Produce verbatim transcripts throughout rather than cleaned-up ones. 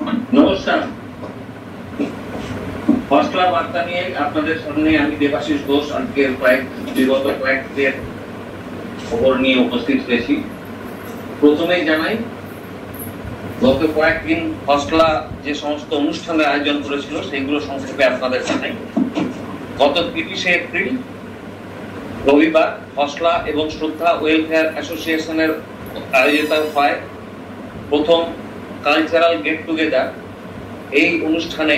নমস্কার। হসলা বার্তা নিয়ে আপনাদের সামনে আমি দেবাশিস ঘোষ আজকের কয়েক বিগত কয়েক দিনের খবর নিয়ে উপস্থিত হয়েছি। প্রথমেই জানাই, গত কয়েকদিন হসলা যে সমস্ত অনুষ্ঠানের আয়োজন করেছিল সেগুলো সংক্ষেপে আপনাদের জানাই। গত তিরিশে এপ্রিল রবিবার হসলা এবং শ্রদ্ধা ওয়েলফেয়ার অ্যাসোসিয়েশনের আয়োজিত হয় প্রথম কালচারাল গেট টুগেদার। এই অনুষ্ঠানে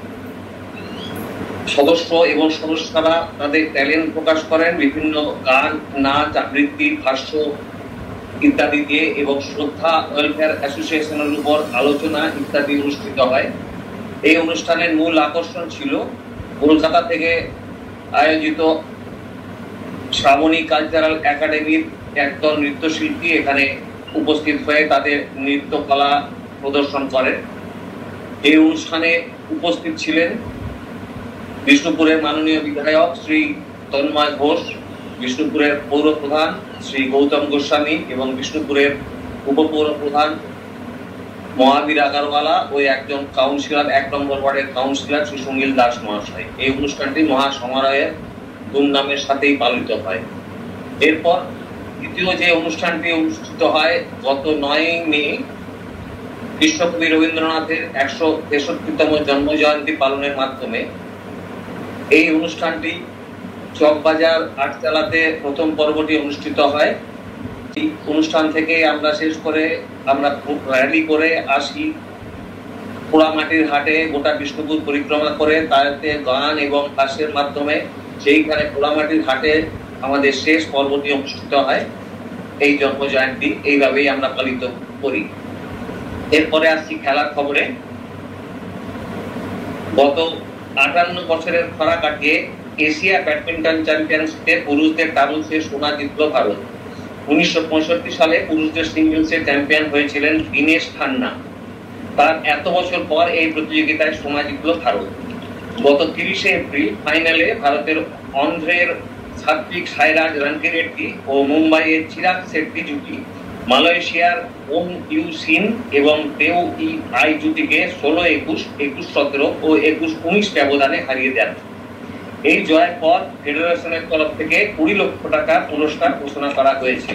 সদস্য এবং সদস্যরা তাদের ট্যালেন্ট প্রকাশ করেন বিভিন্ন গান, নাচ, আবৃত্তি, ভাষ্য ইত্যাদি দিয়ে, এবং শ্রদ্ধা ওয়েলফেয়ার অ্যাসোসিয়েশনের উপর আলোচনা ইত্যাদি অনুষ্ঠিত হয়। এই অনুষ্ঠানের মূল আকর্ষণ ছিল কলকাতা থেকে আয়োজিত শ্রাবণী কালচারাল একাডেমির একদল নৃত্যশিল্পী এখানে উপস্থিত হয়ে তাদের নৃত্যকলা প্রদর্শন করেন। এই অনুষ্ঠানে উপস্থিত ছিলেন বিষ্ণুপুরের মাননীয় বিধায়ক শ্রী তন্ময় ঘোষ, বিষ্ণুপুরের পৌর প্রধান শ্রী গৌতম গোস্বামী এবং বিষ্ণুপুরের উপপৌর প্রধান মহাবীর আগারওয়ালা ও একজন কাউন্সিলর, এক নম্বর ওয়ার্ডের কাউন্সিলর শ্রী সুনীল দাস মহাশয়। এই অনুষ্ঠানটি মহা সমারোহে ধুমধামের সাথেই পালিত হয়। এরপর দ্বিতীয় যে অনুষ্ঠানটি অনুষ্ঠিত হয় গত নয় মে বিশ্বকবি রবীন্দ্রনাথের একশো তেষট্টিতম জন্ম জয়ন্তী পালনের মাধ্যমে। এই অনুষ্ঠানটি চকবাজার আটচালাতে প্রথম পর্বটি অনুষ্ঠিত হয়। এই অনুষ্ঠান থেকে আমরা শেষ করে আমরা র্যালি করে আসি পোড়ামাটির হাটে, গোটা বিষ্ণুপুর পরিক্রমা করে তাতে গান এবং হাস্যের মাধ্যমে সেইখানে পোড়ামাটির হাটে আমাদের শেষ পর্বটি অনুষ্ঠিত হয়। এই জন্ম জয়ন্তী এইভাবেই আমরা পালিত করি। এরপরে আসছি খেলার খবরে। গত আটান্ন বছরের খরা কাটিয়ে এশিয়া ব্যাডমিন্টন চ্যাম্পিয়নশিপে পুরুষদের ডাবলসে সোনা জিতল ভারত। উনিশশো পঁয়ষট্টি সালে পুরুষদের সিঙ্গলসে চ্যাম্পিয়ন হয়েছিলেন দীনেশ খান্না। তার এত বছর পর এই প্রতিযোগিতায় সোনা জিতল ভারত। গত তিরিশে এপ্রিল ফাইনালে ভারতের অন্ধ্রের সাত্বিক সাইরাজ রাঙ্কিরেড্ডি ও মুম্বাইয়ের চিরাগ শেট্টি জুটি মালয়েশিয়ার ওং ইউ সিন এবং তেও ই আই জুটিকে ষোলো একুশ, একুশ সতেরো ও একুশ উনিশ ব্যবধানে হারিয়ে দেন। এই জয়ের পর ফেডারেশনের তরফ থেকে কুড়ি লক্ষ টাকা পুরস্কার ঘোষণা করা হয়েছে।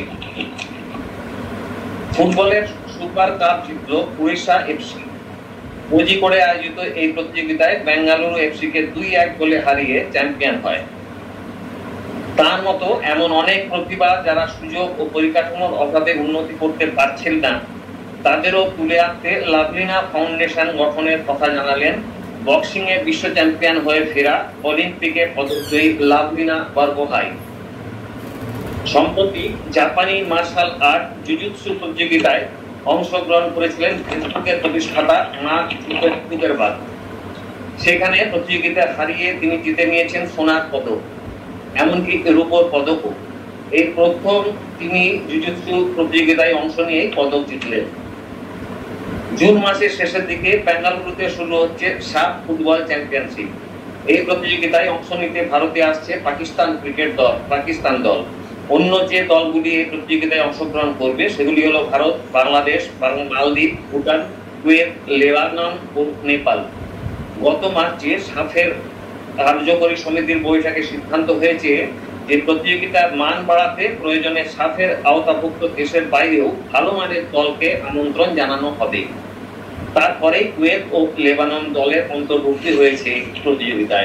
ফুটবলের সুপার কাপ জিতল উড়িষ্যা এফসি। কোজিকোড়ে আয়োজিত এই প্রতিযোগিতায় বেঙ্গালুরু এফসি কে দুই এক গোলে হারিয়ে চ্যাম্পিয়ন হয়। তার মতো এমন অনেক প্রতিভা যারা সুযোগ ও পরিকাঠামোর অভাবে উন্নতি করতে পারছেন না, তাদেরও তুলে আনতে লাভলিনা ফাউন্ডেশন গঠনের কথা জানালেন বক্সিং এ বিশ্ব চ্যাম্পিয়ন হয়ে ফেরা অলিম্পিকে পদকজয়ী লাভলিনা বরগোহাই। সম্প্রতি জাপানি মার্শাল আর্ট জুজুৎসু প্রতিযোগিতায় অংশগ্রহণ করেছিলেন ফেসবুকের প্রতিষ্ঠাতা মার্ক জুকারবার্গ। সেখানে প্রতিযোগিতা হারিয়ে তিনি জিতে নিয়েছেন সোনার পদক, এমনকি রূপোর পদকও। এই প্রথম তিনি জুজুৎসু প্রতিযোগিতায় অংশ নিয়ে পদক জিতলেন। জুন মাসের শেষের দিকে বেঙ্গালুরুতে শুরু হচ্ছে সাফ ফুটবল চ্যাম্পিয়নশিপ। এই প্রতিযোগিতায় অংশ নিতে ভারতে আসছে পাকিস্তান ক্রিকেট দল, পাকিস্তান দল। অন্য যে দলগুলি এই প্রতিযোগিতায় অংশগ্রহণ করবে সেগুলি হলো ভারত, বাংলাদেশ, মালদ্বীপ, ভুটান, কুয়েত, লেবানন ও নেপাল। গত মার্চে সাফের কার্যকরী সমিতির বৈঠকে সিদ্ধান্ত হয়েছে যে প্রতিযোগিতার মান বাড়াতে প্রয়োজনে সাফের আওতাভুক্ত দেশের বাইরেও ভালো মানের দলকে আমন্ত্রণ জানানো হবে। তারপরে কুয়েত ও লেবানন দলের অন্তর্ভুক্তি হয়েছে প্রতিযোগিতায়।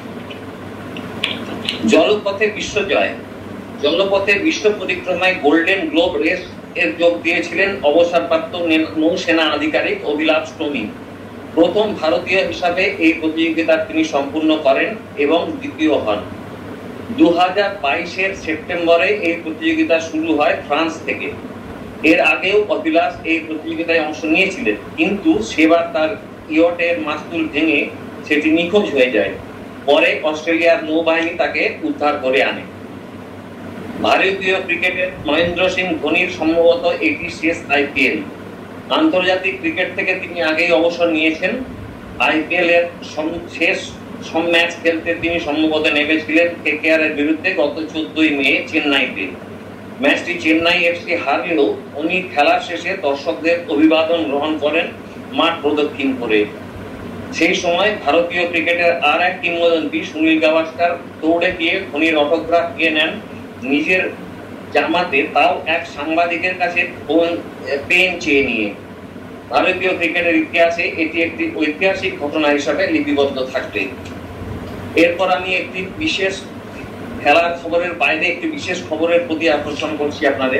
জলপথে বিশ্বজয়। জলপথে বিশ্ব পরিক্রমায় গোল্ডেন গ্লোব রেস এর যোগ দিয়েছিলেন অবসরপ্রাপ্ত নৌসেনা আধিকারিক অভিলাষ টোমি। প্রথম ভারতীয় হিসাবে এই প্রতিযোগিতা তিনি সম্পূর্ণ করেন এবং দ্বিতীয় হন। দু হাজার বাইশের সেপ্টেম্বরে এই প্রতিযোগিতা শুরু হয় ফ্রান্স থেকে। এর আগেও অভিলাষ এই প্রতিযোগিতায় অংশ নিয়েছিলেন, কিন্তু সেবার তার ইয়টের মাস্তুল ভেঙে সেটি নিখোঁজ হয়ে যায়। পরে অস্ট্রেলিয়ার নৌবাহিনী তাকে উদ্ধার করে আনে। ভারতীয় ক্রিকেটের মহেন্দ্র সিং ধোনির সম্ভবত এটি শেষ আইপিএল। আন্তর্জাতিক ক্রিকেট থেকে তিনি আগেই অবসর নিয়েছেন। আইপিএল এর শেষ সব ম্যাচ খেলতে তিনি সম্ভবত নেমেছিলেন কেকেআর এর বিরুদ্ধে গত চোদ্দই মে চেন্নাইতে। ম্যাচটি চেন্নাই এফসি হারলেও উনি খেলার শেষে দর্শকদের অভিবাদন গ্রহণ করেন মাঠ প্রদক্ষিণ করে। সেই সময় ভারতীয় ক্রিকেটের আর এক কিংবদন্তি সুনীল গাভাস্কার দৌড়ে গিয়ে ধোনির অটোগ্রাফ নিয়ে নেন নিজের জামাতে, তাও এক সাংবাদিকের কাছে পেন চেয়ে নিয়ে। ভারতীয় ক্রিকেটের ইতিহাসে এটি একটি ঐতিহাসিক ঘটনা হিসাবে লিপিবদ্ধ থাকবে। এরপর আমি একটি বিশেষ খেলার খবরের বাইরে একটি বিশেষ খবরের প্রতি আকর্ষণ করছি আপনাদের।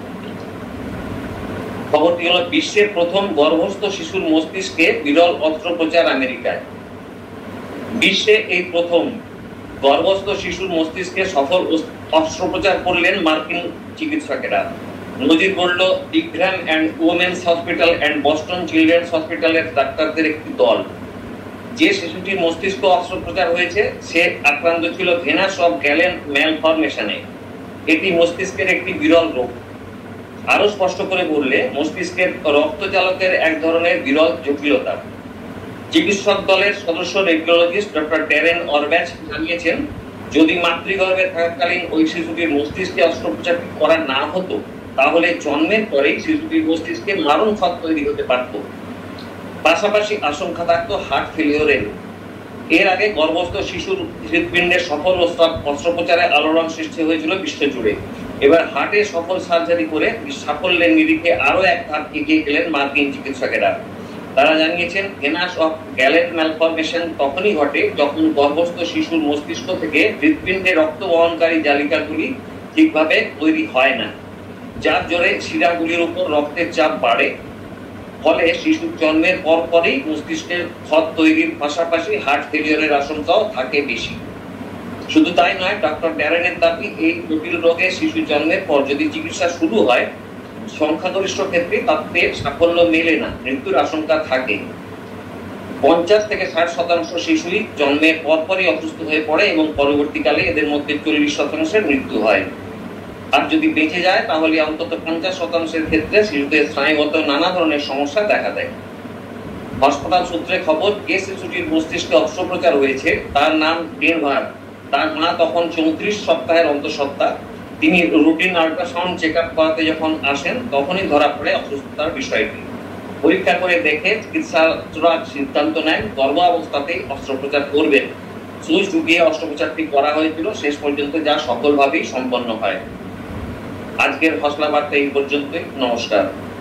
খবরটি হলো বিশ্বের প্রথম গর্ভস্থ শিশুর মস্তিষ্কে বিরল অস্ত্রোপচার আমেরিকায়। বিশ্বে এই প্রথম গর্ভস্থ শিশুর মস্তিষ্কে সফল অস্ত্রোপচার করলেন মার্কিন চিকিৎসকেরা। নজির গড়ল Brigham and Women's Hospital and Boston Children's হসপিটালের ডাক্তারদের একটি দল। যে শিশুটির মস্তিষ্ক অস্ত্রোপচার হয়েছে সে আক্রান্ত ছিল ভেনাস অফ গ্যালেন ম্যালফরমেশনে। এটি মস্তিষ্কের একটি বিরল রোগ। আরো স্পষ্ট করে বললে মস্তিষ্কের রক্তচালকের এক ধরনের বিরল জটিলতা। চিকিৎসক দলের সদস্য রেডিওলজিস্ট ডক্টর ড্যারেন অরব্যাচ জানিয়েছেন, যদি মাতৃগর্ভে থাকাকালীন ওই শিশুটির মস্তিষ্কে অস্ত্রোপচার করা না হতো তাহলে জন্মের পরেই শিশুটির মস্তিষ্কে মারণ ফাঁক তৈরি হতে পারত। পাশাপাশি আশঙ্কা থাকতো হার্ট ফেলিওরের। এর আগে গর্ভস্থ শিশুর হৃৎপিণ্ডের সফল অস্ত্রোপচারে আলোড়ন সৃষ্টি হয়েছিল বিশ্বজুড়ে। এবার হার্টে সফল সার্জারি করে সাফল্যের নিরিখে আরো এক ধাপ এগিয়ে গেলেন মার্কিন চিকিৎসকেরা। তারা জানিয়েছেন, ভেনাস অফ গ্যালেন ম্যালফরমেশন তখনই ঘটে যখন গর্ভস্থ শিশুর মস্তিষ্ক থেকে হৃৎপিণ্ডে রক্ত বহনকারী জালিকাগুলি ঠিকভাবে তৈরি হয় না, যার জোরে শিরাগুলির উপর রক্তের চাপ বাড়ে। ফলে শিশুর জন্মের পর পরেই মস্তিষ্কের ক্ষত তৈরির পাশাপাশি হার্ট ফেলিওরের আশঙ্কাও থাকে বেশি। শুধু তাই নয়, ডক্টর ড্যারেনের দাবি, এই জটিল রোগে শিশু জন্মের পর যদি চিকিৎসা শুরু হয় সংখ্যাগরিষ্ঠ ক্ষেত্রে তাতে সাফল্য মেলে না, মৃত্যুর আশঙ্কা থাকে। পঞ্চাশ থেকে ষাট শতাংশ শিশুই জন্মের পরপরই অসুস্থ হয়ে পড়ে এবং পরবর্তীকালে এদের মধ্যে চল্লিশ শতাংশের মৃত্যু হয়। আর যদি বেঁচে যায় তাহলে অন্তত পঞ্চাশ শতাংশের ক্ষেত্রে শিশুদের স্নায়ুগত নানা ধরনের সমস্যা দেখা দেয়। হাসপাতাল সূত্রে খবর, যে শিশুটির মস্তিষ্কে অস্ত্রোপচার হয়েছে তার নাম ডেনভার। তার মা তখন চৌত্রিশ সপ্তাহের অন্তঃসত্ত্বা। তিনি রুটিন আল্ট্রাসাউন্ড চেক আপ করাতে যখন আসেন তখনই ধরা পড়ে অসুস্থতার বিষয়টি। পরীক্ষা করে দেখে চিকিৎসকরা সিদ্ধান্ত নেন গর্ভাবস্থাতেই অস্ত্রোপচার করবেন। সুচ ঢুকিয়ে অস্ত্রোপচারটি করা হয়েছিল, শেষ পর্যন্ত যা সফলভাবেই সম্পন্ন হয়। আজকের হসলা বার্তা এই পর্যন্তই। নমস্কার।